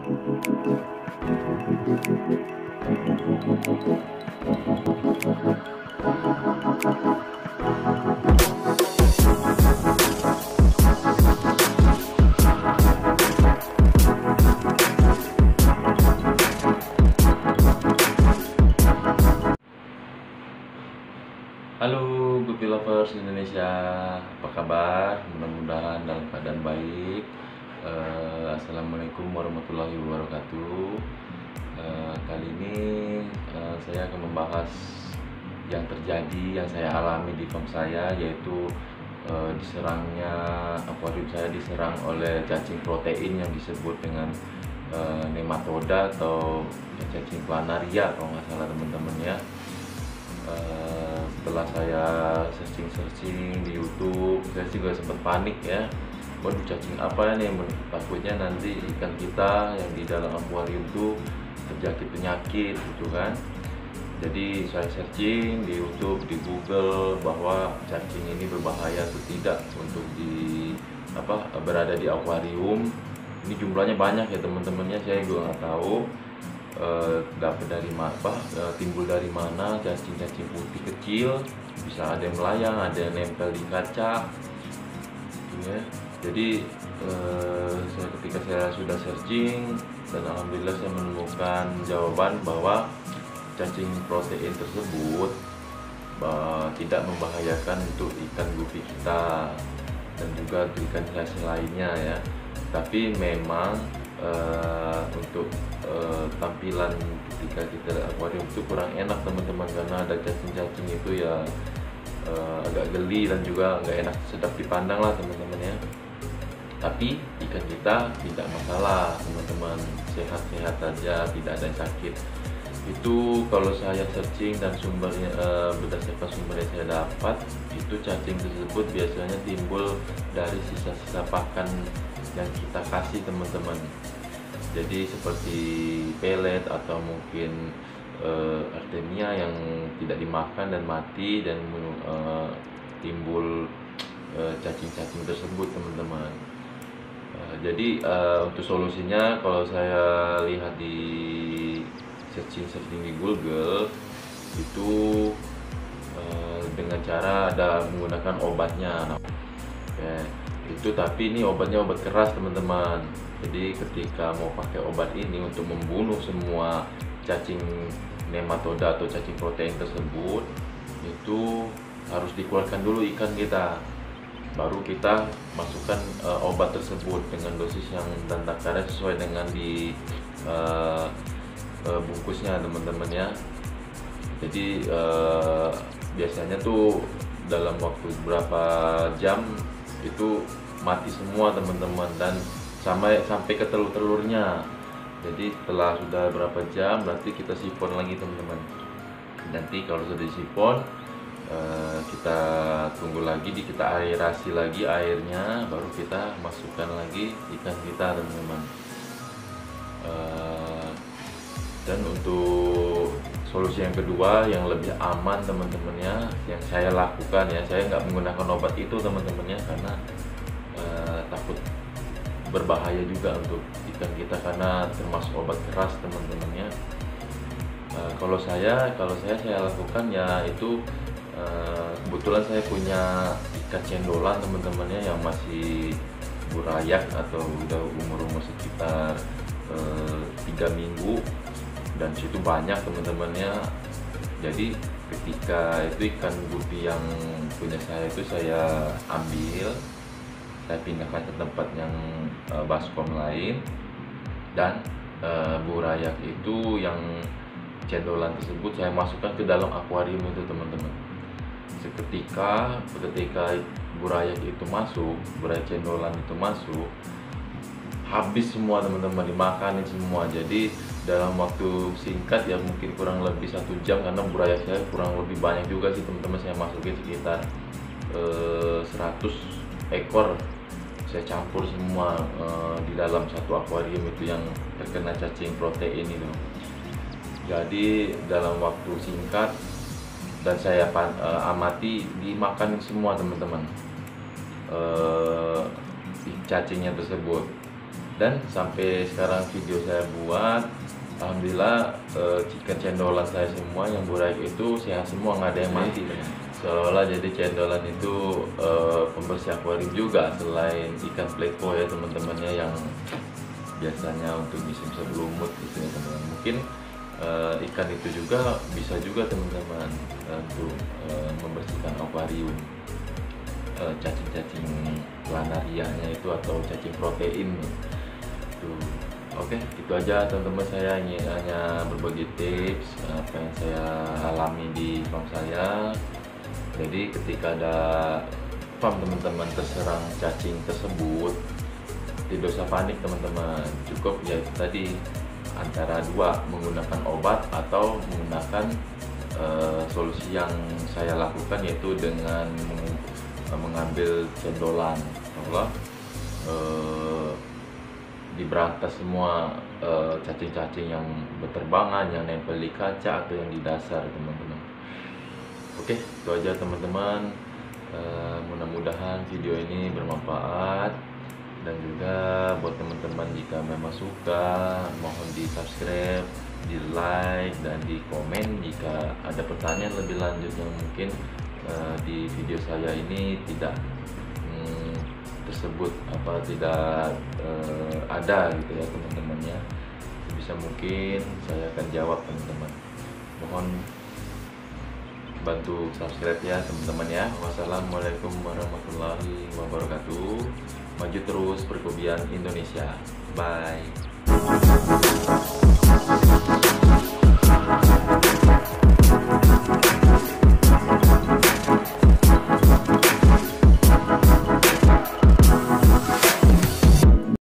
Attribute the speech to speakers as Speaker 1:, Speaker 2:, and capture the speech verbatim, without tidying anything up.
Speaker 1: Halo Guppy Lovers Indonesia, apa kabar? Mudah-mudahan dalam keadaan baik. Uh, Assalamualaikum warahmatullahi wabarakatuh. Uh, kali ini uh, saya akan membahas yang terjadi, yang saya alami di farm saya, yaitu uh, diserangnya akuarium saya diserang oleh cacing protein yang disebut dengan uh, nematoda atau cacing planaria kalau nggak salah teman-teman ya. Uh, setelah saya searching-searching di YouTube, saya juga sempat panik ya. Waduh, cacing apa nih? Takutnya nanti ikan kita yang di dalam akuarium itu terjangkit penyakit gitu kan. Jadi saya searching di YouTube, di Google bahwa cacing ini berbahaya atau tidak untuk di apa berada di akuarium. Ini jumlahnya banyak ya teman-temannya, saya juga nggak tahu. Uh, dapat dari mana, uh, timbul dari mana cacing-cacing putih kecil, bisa ada yang melayang, ada yang nempel di kaca gitu ya. Jadi uh, saya, ketika saya sudah searching dan alhamdulillah saya menemukan jawaban bahwa cacing protein tersebut uh, tidak membahayakan untuk ikan gupi kita dan juga untuk ikan hias lainnya ya. Tapi memang Uh, untuk uh, tampilan ketika kita akuarium itu kurang enak teman-teman, karena ada cacing-cacing itu ya uh, agak geli dan juga nggak enak sedap dipandang lah teman-teman ya. Tapi ikan kita tidak masalah teman-teman, sehat-sehat saja, tidak ada yang sakit. Itu kalau saya searching dan sumbernya uh, berdasarkan sumber yang saya dapat, itu cacing tersebut biasanya timbul dari sisa-sisa pakan yang kita kasih teman-teman. Jadi seperti pelet atau mungkin uh, artemia yang tidak dimakan dan mati dan uh, timbul cacing-cacing uh, tersebut teman-teman. Uh, jadi uh, untuk solusinya kalau saya lihat di searching-searching di Google itu uh, dengan cara ada menggunakan obatnya. Nah, okay. Itu tapi ini obatnya obat keras teman-teman. Jadi ketika mau pakai obat ini untuk membunuh semua cacing nematoda atau cacing protein tersebut, itu harus dikeluarkan dulu ikan kita, baru kita masukkan uh, obat tersebut dengan dosis yang dan takaran sesuai dengan di uh, uh, bungkusnya teman-teman ya. Jadi uh, biasanya tuh dalam waktu berapa jam itu mati semua teman-teman, dan sampai sampai ke telur-telurnya. Jadi setelah sudah berapa jam berarti kita sifon lagi teman-teman. Nanti kalau sudah disifon uh, kita tunggu lagi, di kita aerasi lagi airnya, baru kita masukkan lagi ikan kita teman-teman. Uh, dan untuk solusi yang kedua yang lebih aman teman-teman ya, yang saya lakukan ya, saya nggak menggunakan obat itu teman-teman ya, karena uh, takut berbahaya juga untuk ikan kita karena termasuk obat keras teman-teman ya. Uh, kalau saya kalau saya saya lakukan ya itu uh, kebetulan saya punya ikan cendolan teman-teman ya, yang masih burayak atau udah umur-umur sekitar tiga uh, minggu, dan situ banyak teman-temannya. Jadi ketika itu ikan gupi yang punya saya itu saya ambil, saya pindahkan ke tempat yang uh, baskom lain, dan uh, burayak itu yang cendolan tersebut saya masukkan ke dalam akuarium itu teman-teman. Seketika ketika burayak itu masuk, burayak cendolan itu masuk, habis semua teman-teman, dimakanin semua. Jadi dalam waktu singkat ya mungkin kurang lebih satu jam, karena burayak saya kurang lebih banyak juga sih teman-teman, saya masukin sekitar eh, seratus ekor, saya campur semua eh, di dalam satu akuarium itu yang terkena cacing protein itu. Jadi dalam waktu singkat dan saya eh, amati, dimakanin semua teman-teman eh, cacingnya tersebut. Dan sampai sekarang video saya buat, alhamdulillah eh, chicken cendolan saya semua yang buraik itu sehat semua, nggak ada yang mati. Seolah jadi cendolan itu eh, pembersih akuarium juga, selain ikan pleco ya teman-temannya yang biasanya untuk bisa-bisa berlumut gitu ya teman-teman. Mungkin uh, ikan itu juga bisa juga teman-teman uh, untuk uh, membersihkan akuarium, uh, cacing-cacing planarianya itu atau cacing protein itu. Oke, itu aja teman-teman, saya ingin hanya berbagi tips apa yang saya alami di farm saya. Jadi ketika ada farm teman-teman terserang cacing tersebut, tidak usah panik teman-teman, cukup ya tadi antara dua, menggunakan obat atau menggunakan uh, solusi yang saya lakukan, yaitu dengan meng, uh, mengambil cendolan. Allah uh, diberantas semua cacing-cacing uh, yang berterbangan, yang nempel di kaca atau yang di dasar teman-teman. Oke, itu aja teman-teman, uh, mudah-mudahan video ini bermanfaat. Dan juga buat teman-teman, jika memang suka, mohon di subscribe, di like, dan di komen jika ada pertanyaan lebih lanjut yang mungkin uh, di video saya ini tidak hmm, tersebut apa tidak uh, ada gitu ya teman-teman ya. Bisa mungkin saya akan jawab teman-teman. Mohon bantu subscribe ya teman-teman ya. Wassalamualaikum warahmatullahi wabarakatuh. Maju terus perkebunan Indonesia. Bye.